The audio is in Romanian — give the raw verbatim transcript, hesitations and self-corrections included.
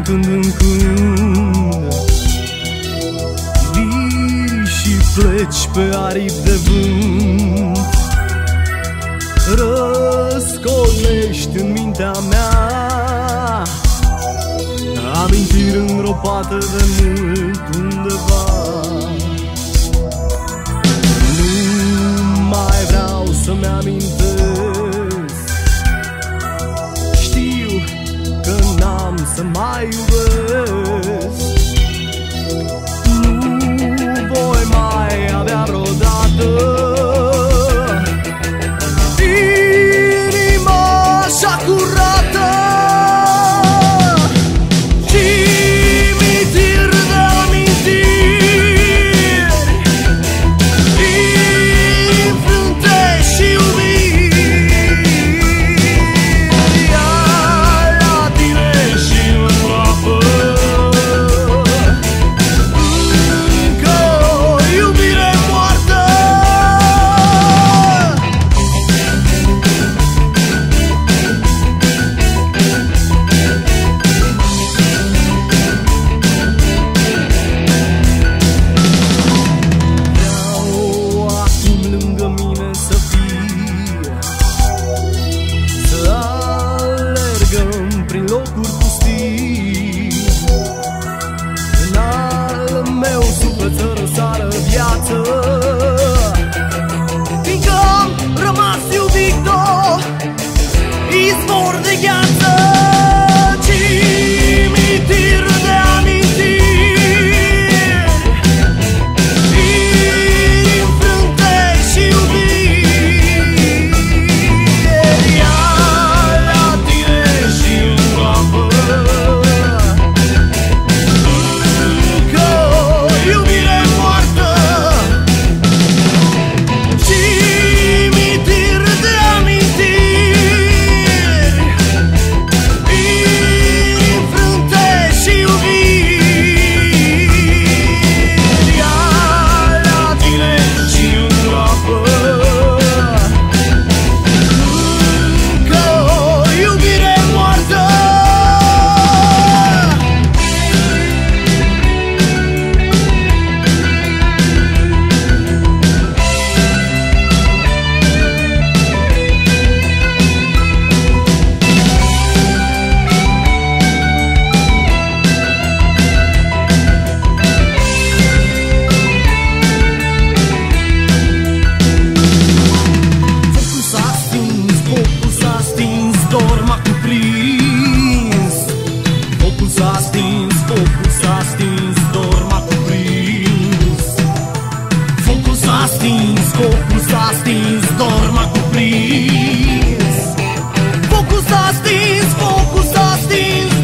când în când vii și pleci pe aripi de vânt. Răscolești în mintea mea amintiri îngropate de mult undeva. Nu mai vreau să-mi amintesc, știu că n-am să mai iubesc. Nu voi mai avea vreodată inima așa curată. Cimitir de amintiri, înfrunte și iubiri. Ia la tine și îngroapă încă o iubire moartă. Prin locuri pustii, în al meu suflet să răsară viață, fiindcă am rămas iubit-o, izvor de gheață. Cimitir de amintiri, înfrunte și iubiri. Ia la tine și îngroapă încă o iubire moartă. Cimitir de amintiri, înfrunte și iubiri. Ia la tine și îngroapă încă o iubire moartă. Focul s-a stins, focul s-a stins, dor m-a cuprins. Focul s-a stins, focul s-a stins, dor m-a cuprins. Focul s-a stins, focul s-a stins, dor m-a cuprins. Focul s-a stins, focul s-a stins,